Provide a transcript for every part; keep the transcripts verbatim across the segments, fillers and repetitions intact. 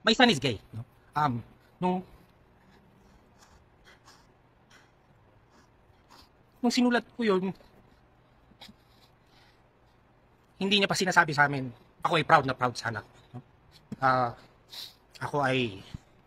My son is gay. No? Um, nung, nung sinulat ko yun, hindi niya pa sinasabi sa amin, ako ay proud na proud sa anak. No? Uh, ako ay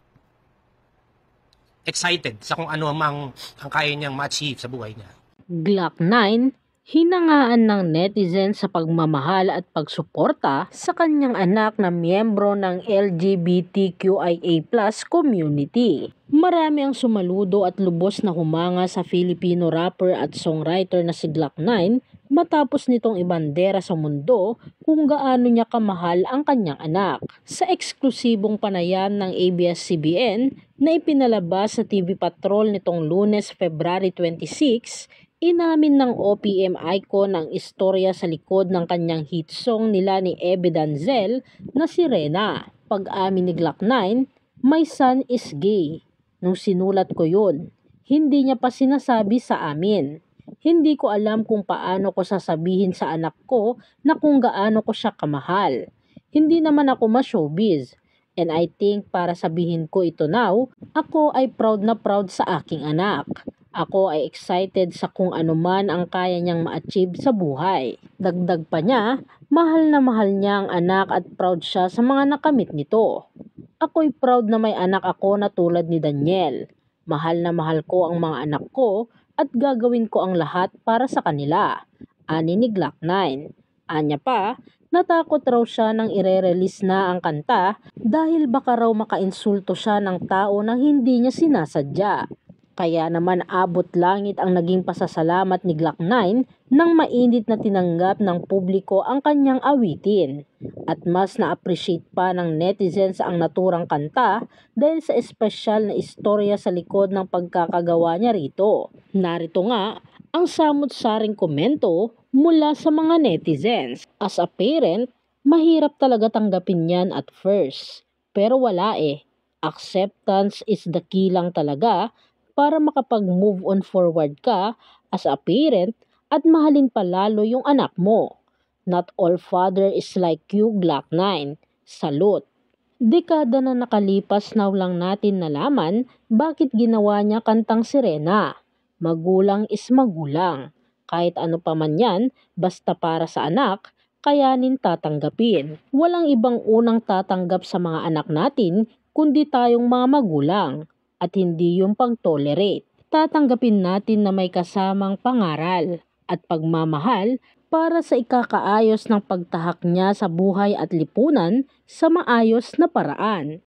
excited sa kung ano mang ang kaya niyang ma-achieve sa buhay niya. Glock nine, hinangaan ng netizen sa pagmamahal at pagsuporta sa kanyang anak na miyembro ng L G B T Q I A plus community. Marami ang sumaludo at lubos na humanga sa Filipino rapper at songwriter na si Glock nine matapos nitong ibandera sa mundo kung gaano niya kamahal ang kanyang anak. Sa eksklusibong panayam ng A B S C B N na ipinalabas sa T V Patrol nitong Lunes, February twenty-six, inamin ng O P M icon ang istorya sa likod ng kanyang hit song nila ni Ebe Danzel na si Rena. Pag-amin ni Glock nine, "My son is gay." Nung sinulat ko yun, hindi niya pa sinasabi sa amin. Hindi ko alam kung paano ko sasabihin sa anak ko na kung gaano ko siya kamahal. Hindi naman ako ma-showbiz. And I think para sabihin ko ito now, ako ay proud na proud sa aking anak. Ako ay excited sa kung ano man ang kaya niyang ma-achieve sa buhay. Dagdag pa niya, mahal na mahal niya ang anak at proud siya sa mga nakamit nito. Ako'y proud na may anak ako na tulad ni Daniel. Mahal na mahal ko ang mga anak ko at gagawin ko ang lahat para sa kanila. Ani ni Glock nine. Anya pa, natakot raw siya nang ire-release na ang kanta dahil baka raw makainsulto siya ng tao na hindi niya sinasadya. Kaya naman abot langit ang naging pasasalamat ni Glock nine nang mainit na tinanggap ng publiko ang kanyang awitin. At mas na-appreciate pa ng netizens ang naturang kanta dahil sa espesyal na istorya sa likod ng pagkakagawa niya rito. Narito nga ang samut-saring komento mula sa mga netizens. As a parent, mahirap talaga tanggapin yan at first. Pero wala eh. Acceptance is the key lang talaga para makapag-move on forward ka as a parent at mahalin pa lalo yung anak mo. Not all father is like you, Glock nine. Salute! Dekada na nakalipas na lang natin nalaman bakit ginawa niya kantang Sirena. Magulang is magulang. Kahit ano pa man yan, basta para sa anak, kayanin tatanggapin. Walang ibang unang tatanggap sa mga anak natin kundi tayong mga magulang. At hindi yung pag-tolerate. Tatanggapin natin na may kasamang pangaral at pagmamahal para sa ikakaayos ng pagtahak niya sa buhay at lipunan sa maayos na paraan.